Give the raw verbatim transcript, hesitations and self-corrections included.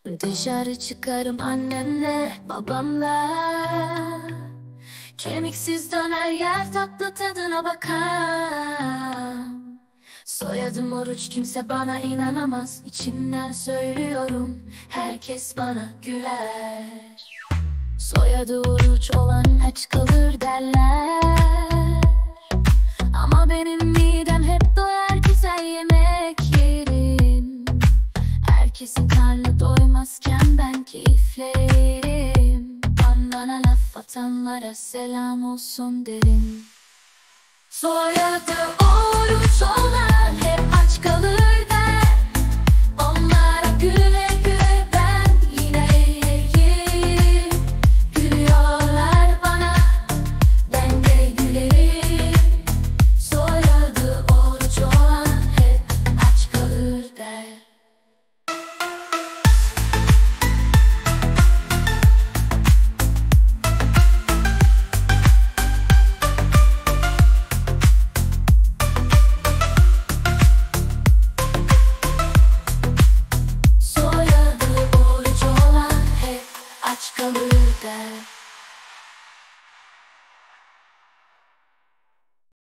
Dışarı çıkarım annemle, babamla. Kemiksiz döner yer, tatlı tadına bakar. Soyadım Oruç, kimse bana inanamaz. İçimden söylüyorum, herkes bana güler. Soyadı Oruç olan aç kalır derler. Ama benim midem hep doyar güzel yemek yerim. Herkesin karnı doymazken ben keyiflerim. Bana laf atanlara selam olsun derim. Soyadı Oruç olan hep aç kalır der. Onlara güle güle, ben yine yerim. Gülüyorlar bana, ben de gülerim. Soyadı Oruç olan hep aç kalır der. Kalır der.